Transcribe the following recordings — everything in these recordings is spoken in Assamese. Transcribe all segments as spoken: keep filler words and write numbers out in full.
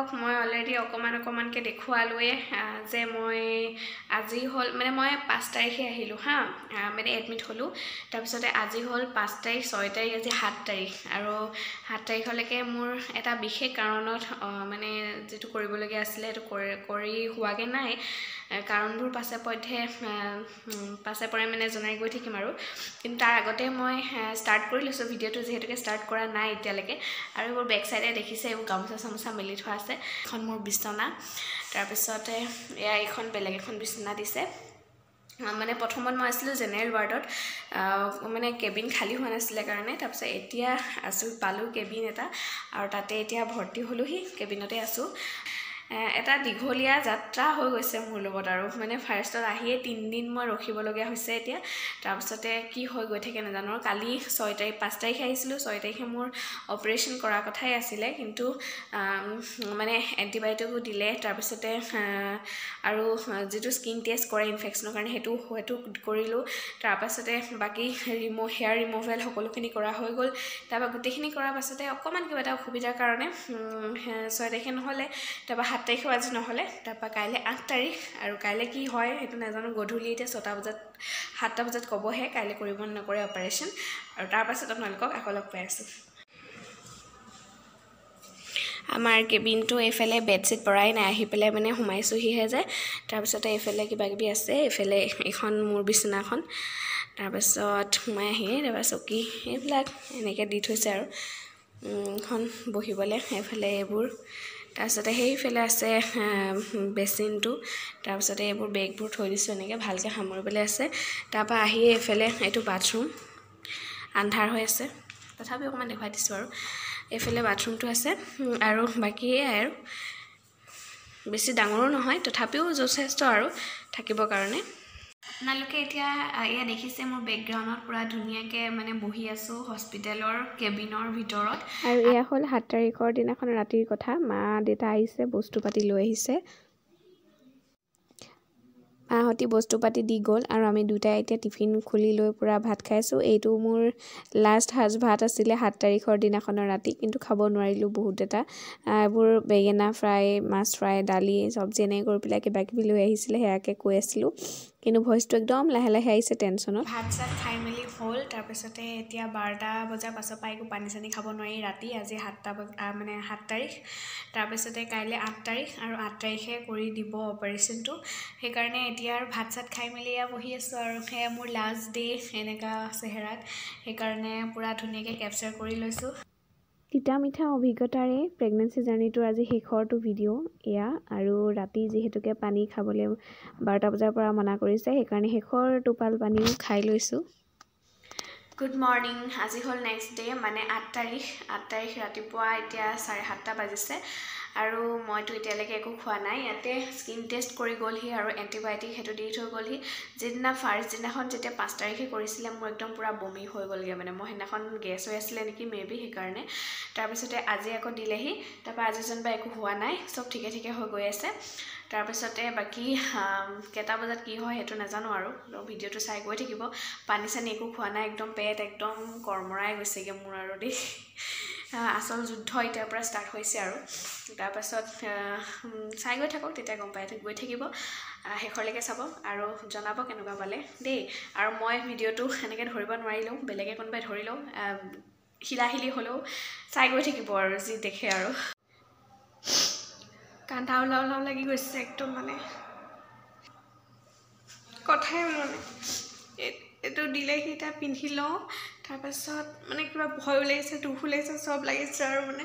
মই অলৰেডি অকমান অকমানকে দেখুৱালোৱে যে মই আজি হল মানে মই পাঁচ তাৰিখে আহিলো হা মানে এডমিট হলো তাৰপিছতে আজি হল পাঁচ তাৰিখ ছয় তাৰিখ আজি সাত তাৰিখ আৰু সাত তাৰিখলৈকে মোৰ এটা বিশেষ কাৰণত মানে যেটো কৰিবলগীয়া আছিল এটো কৰি হোৱাগে নাই কাৰণবোৰ পাছে পথে পাছে পৰে মানে জনাই গৈ থাকিম আৰু কিন্তু তাৰ আগতে মই ষ্টাৰ্ট কৰি লৈছো ভিডিওটো যেহেতুকে ষ্টাৰ্ট কৰা নাই এতিয়ালৈকে আৰু মোৰ বেক সাইডে দেখিছে এই গামোচা চামোচা মেলি থোৱা আছে এখন মোৰ বিছনা তাৰপিছতে এয়া এখন বেলেগ এখন বিছনা দিছে মানে প্ৰথমত মই আছিলো জেনেৰেল ৱাৰ্ডত মানে কেবিন খালি হোৱা নাছিলে কাৰণে তাৰপিছত এতিয়া আছো পালো কেবিন এটা আৰু তাতে এতিয়া ভৰ্তি হলোহি কেবিনতে আছো এটা দীঘলীয়া যাত্ৰা হৈ গৈছে মোৰ লগত আৰু মানে ফাৰ্ষ্টত আহিয়ে তিন দিন মই ৰখিব লগা হৈছে এতিয়া তাৰপিছতে কি হৈ গৈ থাকে নাজানো কালি ছয় তাৰিখ পাঁচ তাৰিখে আহিছিলো ছয় তাৰিখে মোৰ অপাৰেশ্যন কৰা কথাই আছিলে কিন্তু মানে এন্টিবায়োটিকো দিলে তাৰপিছতে আৰু যেটো স্কিন টেষ্ট কৰে ইনফেকচনৰ কাৰণে হেতু হেতু কৰিলো তাৰপাছতে বাকি ৰিমুভ হেয়াৰ ৰিমুভেল সকলোখিনি কৰা হৈ গ'ল তাৰপা গুটেখিনি কৰাৰ পাছতে অকমান কিবা এটা অসুবিধাৰ কাৰণে ছয় তাৰিখে নহলে তাৰপা সাত তাৰিখে আজি নহলে তাৰপা কাইলে আঠ তাৰিখ আৰু কাইলে কি হয় হেতু নাজানো গধূলি এতিয়া ছটা বজাত সাতটা বজাত কবহে কাইলে কৰিব নকৰে অপাৰেশ্যন আৰু তাৰ পাছত আপোনালোকক আকৌ লগ পাই আছো আমাৰ কেবিনটো এফালে বেডশিট পৰাই নাই আহি পেলে মানে হুমাইছোহিহে যে তাৰপিছতে এফালে কিবা কিবি আছে এফালে এখন মোৰ বিছনাখন তাৰপিছত মই আহি তাৰপা চকী এইবিলাক এনেকে দি থৈছে আৰু এখন বহিবলে এফালে এইবোৰ তাৰপিছতে সেইফালে আছে বেচিনটো তাৰপিছতে এইবোৰ বেগবোৰ থৈ দিছো এনেকে ভালকে সামৰিবলৈ আছে তাৰপা আহি এফালে এইটো বাথৰুম আন্ধাৰ হৈ আছে তথাপি অকমান দেখাই দিছো আৰু এফালে বাথৰুমটো আছে আৰু বাকি আৰু বেছি ডাঙৰো নহয় তথাপিও যথেষ্ট আৰু থাকিবৰ কাৰণে আপোনালোকে এতিয়া এয়া দেখিছে মোৰ বেকগ্ৰাউণ্ডত পুৰা ধুনিয়াকে মানে বহি আছো হস্পিটেলৰ কেবিনৰ ভিতৰত আৰু এয়া হল সাত তাৰিখৰ দিনাখন ৰাতিৰ কথা মা দেতা আহিছে বস্তু পাতি লৈ আহিছে আহতি বস্তু পাতি দি গল আৰু আমি দুটাই এতিয়া টিফিন খুলি লৈ পুৰা ভাত খাইছো এইটো মোৰ লাষ্ট হাজ ভাত আছিলে সাত তাৰিখৰ দিনাখনৰ ৰাতি কিন্তু খাব নোৱাৰিলো বহুত এটা এইবোৰ বেগেনা ফ্ৰাই মাছ ফ্ৰাই দালি সবজি এনে কৰি পেলাই কিবা কিবি লৈ আহিছিলে হেয়াকে কৈ আছিলো কিন্তু ভইচটো একদম লাহে লাহে আহিছে টেনচনত ভাত চাত খাই মেলি হল তাৰপিছতে এতিয়া বাৰটা বজাৰ পাছৰ পৰা একো পানী চানি খাব নোৱাৰি ৰাতি আজি সাতটা মানে সাত তাৰিখ তাৰপিছতে কাইলে আঠ তাৰিখ আৰু আঠ তাৰিখে কৰি দিব অপাৰেশ্যনটো সেইকাৰণে এতিয়া আৰু ভাত চাত খাই মেলি বহি আছো আৰু হে মোৰ লাষ্ট ডে এনেকা চেহেৰাত সেইকাৰণে পুৰা ধুনিয়াকে কেপচাৰ কৰি লৈছো তিতা মিঠা অভিজ্ঞতাৰে প্ৰেগনেন্সি জাৰ্নিটো আজি শেষৰটো ভিডিও এয়া আৰু ৰাতি যিহেতুকে পানী খাবলৈ বাৰটা বজাৰ পৰা মনা কৰিছে সেইকাৰণে শেষৰ টোপাল পানীও খাই লৈছো গুড মৰ্নিং আজি হল নেক্সট ডে মানে আঠ তাৰিখ আঠ তাৰিখ ৰাতিপুৱা এতিয়া চাৰে সাতটা বাজিছে আৰু মইতো এতিয়ালৈকে একো খোৱা নাই ইয়াতে স্কিন টেষ্ট কৰি গ'লহি আৰু এন্টিবায়োটিক হেতু দি থৈ গ'লহি যেদিনা ফাৰ্ষ্ট দিনাখন যেতিয়া পাঁচ তাৰিখে কৰিছিলে মোৰ একদম পুৰা বমি হৈ গ'লগে মানে মই হেনাখন গেছ হৈ আছিলে নেকি মেবি সেইকাৰণে তাৰপিছতে আজি আকৌ দিলেহি তাৰপা আজি যেনবা একো হোৱা নাই সব ঠিকে ঠিকে হৈ গৈ আছে তাৰপিছতে বাকি কেটা বজাত কি হয় হেতু নাজানো আৰু ভিডিওটো চাই গৈ থাকিব পানী চানি একো খোৱা নাই একদম পেট একদম কৰ্মৰাই গৈছেগে মোৰ আৰু দেই আসল যুদ্ধ এতিয়াৰ পৰা ষ্টাৰ্ট হৈছে আৰু তাৰপাছত চাই গৈ থাকক তেতিয়া গম পাই গৈ থাকিব শেষলৈকে চাব আৰু জনাব কেনেকুৱা পালে দেই আৰু মই ভিডিওটো এনেকৈ ধৰিব নোৱাৰিলোঁ বেলেগে কোনোবাই ধৰিলেও হিলাহিলি হ'লেও চাই গৈ থাকিব আৰু যি দেখে আৰু কান্ধা ওলাও ওলাও লাগি গৈছে একদম মানে কথাই ওলোৱা নাই এইটো দিলেহি এতিয়া পিন্ধি লওঁ তাৰপাছত মানে কিবা ভয় লাগিছে দুখ লাগিছে চব লাগিছে আৰু মানে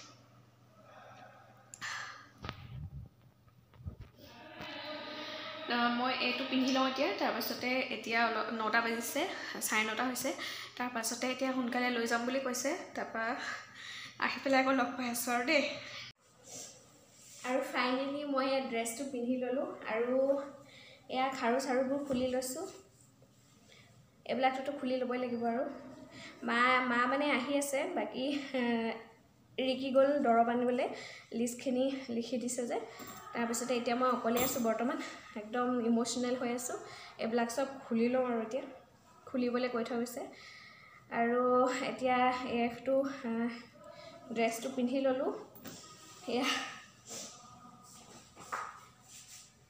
মই এইটো পিন্ধি লওঁ এতিয়া তাৰপাছতে এতিয়া নটা বাজিছে চাৰে নটা হৈছে তাৰপাছতে এতিয়া সোনকালে লৈ যাম বুলি কৈছে তাৰপা আহি পেলাই আকৌ লগ পাই আছো আৰু দেই আৰু ফাইনেলি মই এই ড্ৰেছটো পিন্ধি ললো আৰু এয়া খাৰু চাৰুবোৰ খুলি লৈছো এইবিলাকটো খুলি ল'বই লাগিব আৰু মা মা মানে আহি আছে বাকি ৰিকি গ'ল দৰব আনিবলৈ লিষ্টখিনি লিখি দিছে যে তাৰপিছতে এতিয়া মই অকলে আছো বৰ্তমান একদম ইমোশনাল হৈ আছো এইবিলাক সব খুলি লওঁ আৰু এতিয়া খুলিবলৈ কৈ থৈ গৈছে আৰু এতিয়া এইটো ড্ৰেছটো পিন্ধি ললো এয়া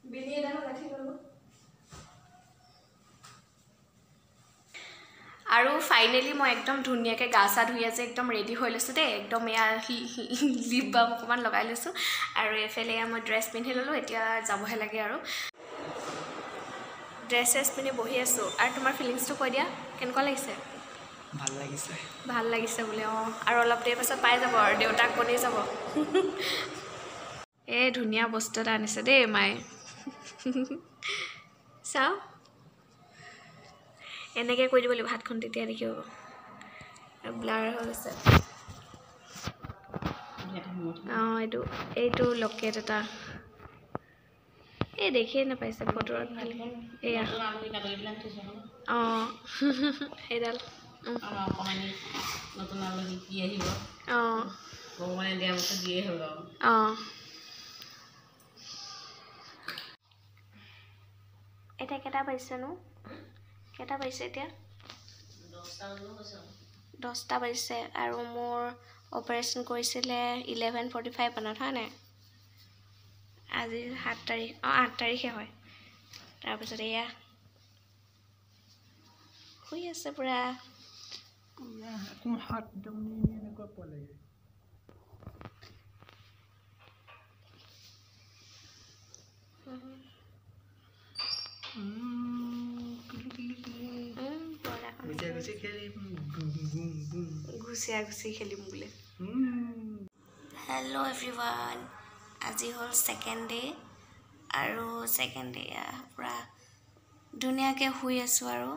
বিনি এটা ৰাখি ল'লো আৰু ফাইনেলি মই একদম ধুনীয়াকৈ গা চা ধুই আছে একদম ৰেডি হৈ লৈছোঁ দেই একদম এয়া লিপ বাম অকণমান লগাই লৈছোঁ আৰু এফালে এয়া মই ড্ৰেছ পিন্ধি ল'লোঁ এতিয়া যাবহে লাগে আৰু ড্ৰেছ চেছ পিন্ধি বহি আছোঁ আৰু তোমাৰ ফিলিংছটো কৈ দিয়া কেনেকুৱা লাগিছে ভাল লাগিছে ভাল লাগিছে বোলে অঁ আৰু অলপ দেৰি পাছত পাই যাব আৰু দেউতাক বনি যাব এই ধুনীয়া বস্তু এটা আনিছে দেই মায়ে চাওঁ এনেকৈ কৈ দিব লাগিব হাতখন তেতিয়া দেখিব ব্লাৰ হৈ গৈছে অঁ এইটো এইটো লকেট এটা এই দেখিয়ে নাপাইছে ফটোত এয়া অঁ সেইডাল অঁ অঁ এতিয়া কেইটা বাজিছেনো কেইটা বাজিছে এতিয়া দহটা বাজিছে আৰু মোৰ অপাৰেশ্যন কৰিছিলে ইলেভেন ফৰ্টি ফাইভ মানত হয় নাই আজি সাত তাৰিখ অঁ আঠ তাৰিখে হয় তাৰপিছত এয়া শুই আছে পূৰা ঘুচিয়া ঘুচি খেলিম বোলে হেল্ল' এভৰিৱান আজি হ'ল ছেকেণ্ড ডে আৰু ছেকেণ্ড ডে পূৰা ধুনীয়াকৈ শুই আছোঁ আৰু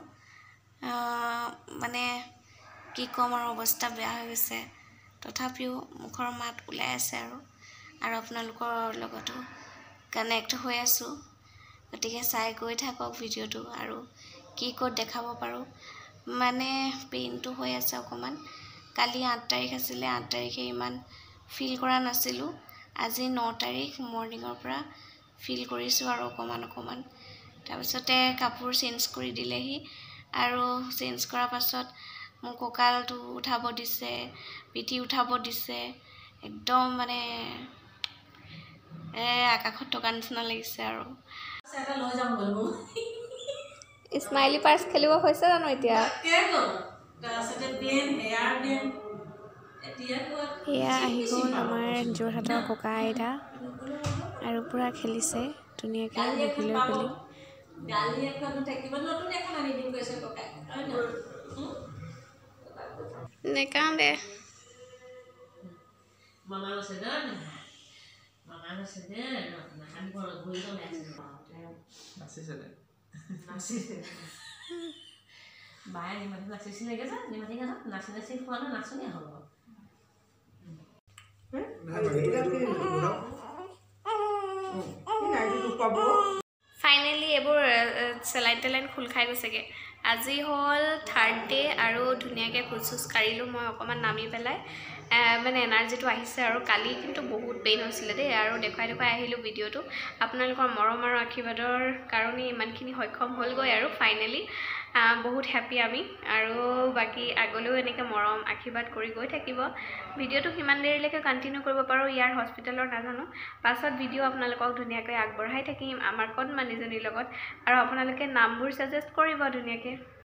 মানে কি ক'ম আৰু অৱস্থা বেয়া হৈ গৈছে তথাপিও মুখৰ মাত ওলাই আছে আৰু আৰু আপোনালোকৰ লগতো কানেক্ট হৈ আছোঁ গতিকে চাই গৈ থাকক ভিডিঅ'টো আৰু কি ক'ত দেখাব পাৰোঁ মানে পেইনটো হৈ আছে অকণমান কালি আঠ তাৰিখ আছিলে আঠ তাৰিখে ইমান ফিল কৰা নাছিলোঁ আজি ন তাৰিখ মৰ্ণিঙৰ পৰা ফিল কৰিছোঁ আৰু অকণমান অকণমান তাৰপিছতে কাপোৰ চেঞ্জ কৰি দিলেহি আৰু চেঞ্জ কৰাৰ পাছত মোক কঁকালটো উঠাব দিছে পিঠি উঠাব দিছে একদম মানে এই আকাশত থকা নিচিনা লাগিছে আৰু স্মাইলি পাৰ্চ খেলিব হৈছে জানো এতিয়া এয়া আহি গ'ল আমাৰ যোৰহাটৰ ককা আইতা আৰু পূৰা খেলিছে ধুনীয়াকৈ বহি লৈ পেলি নেকান্দে বায়ে নিমাতি নাচিছিলে যে নিমাতি নাচি নাচি খোৱা না নাচনি হ'ব ফাইনেলি এইবোৰ চেলাইন টেলাইন খোল খাই গৈছেগৈ আজি হ'ল থাৰ্ড ডে আৰু ধুনীয়াকৈ খোজ চোজ কাঢ়িলোঁ মই অকণমান নামি পেলাই মানে এনাৰ্জিটো আহিছে আৰু কালি কিন্তু বহুত পেইন হৈছিলে দেই আৰু দেখুৱাই দেখুৱাই আহিলোঁ ভিডিঅ'টো আপোনালোকৰ মৰম আৰু আশীৰ্বাদৰ কাৰণে ইমানখিনি সক্ষম হ'লগৈ আৰু ফাইনেলি বহুত হেপ্পী আমি আৰু বাকী আগলৈও এনেকৈ মৰম আশীৰ্বাদ কৰি গৈ থাকিব ভিডিঅ'টো কিমান দেৰিলৈকে কণ্টিনিউ কৰিব পাৰোঁ ইয়াৰ হস্পিটেলৰ নাজানো পাছত ভিডিঅ' আপোনালোকক ধুনীয়াকৈ আগবঢ়াই থাকিম আমাৰ কণমানিজনীৰ লগত আৰু আপোনালোকে নামবোৰ ছাজেষ্ট কৰিব ধুনীয়াকৈ